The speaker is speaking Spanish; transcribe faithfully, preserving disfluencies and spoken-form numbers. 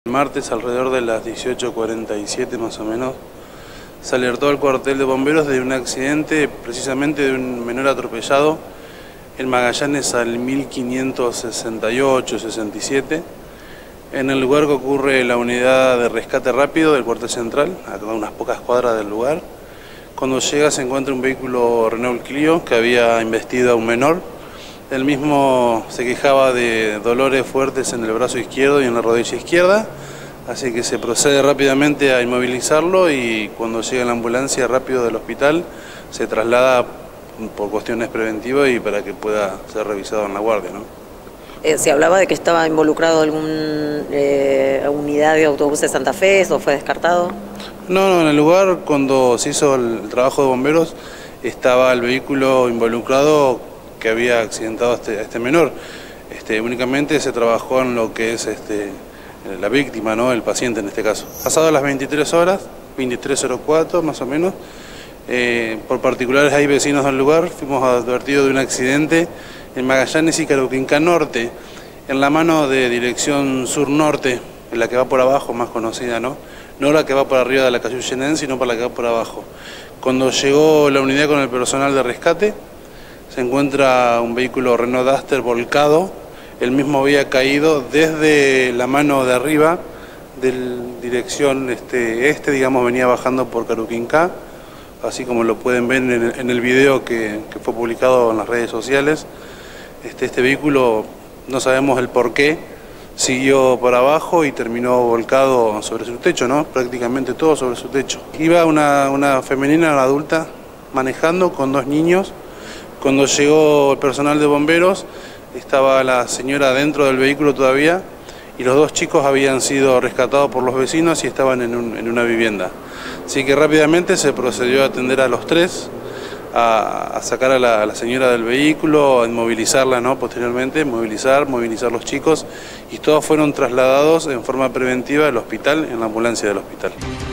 El martes, alrededor de las dieciocho cuarenta y siete más o menos, se alertó al cuartel de bomberos de un accidente, precisamente de un menor atropellado en Magallanes al mil quinientos sesenta y ocho sesenta y siete. En el lugar que ocurre la unidad de rescate rápido del cuartel central, a unas pocas cuadras del lugar. Cuando llega se encuentra un vehículo Renault Clio que había embestido a un menor. El mismo se quejaba de dolores fuertes en el brazo izquierdo y en la rodilla izquierda, así que se procede rápidamente a inmovilizarlo y cuando llega la ambulancia rápido del hospital se traslada por cuestiones preventivas y para que pueda ser revisado en la guardia, ¿no? Eh, ¿Se hablaba de que estaba involucrado algún eh, unidad de autobús de Santa Fe o fue descartado? No, no, en el lugar cuando se hizo el trabajo de bomberos estaba el vehículo involucrado que había accidentado a este, a este menor. Este, únicamente se trabajó en lo que es este, la víctima, ¿no? El paciente en este caso. Pasadas las veintitrés horas, veintitrés cero cuatro más o menos, eh, por particulares hay vecinos del lugar, fuimos advertidos de un accidente en Magallanes y Caruquinca Norte, en la mano de dirección sur-norte, en la que va por abajo, más conocida, ¿no? No la que va por arriba de la calle Ullenén, sino por la que va por abajo. Cuando llegó la unidad con el personal de rescate, se encuentra un vehículo Renault Duster volcado. El mismo había caído desde la mano de arriba, de dirección este, este, digamos, venía bajando por Caruquinca, así como lo pueden ver en el, en el video que, que fue publicado en las redes sociales. Este, este vehículo, no sabemos el por qué, siguió por abajo y terminó volcado sobre su techo, ¿no? Prácticamente todo sobre su techo. Iba una, una femenina, una adulta, manejando con dos niños. Cuando llegó el personal de bomberos, estaba la señora dentro del vehículo todavía y los dos chicos habían sido rescatados por los vecinos y estaban en, un, en una vivienda. Así que rápidamente se procedió a atender a los tres, a, a sacar a la, a la señora del vehículo, a inmovilizarla, ¿no? Posteriormente, movilizar, movilizar los chicos y todos fueron trasladados en forma preventiva al hospital, en la ambulancia del hospital.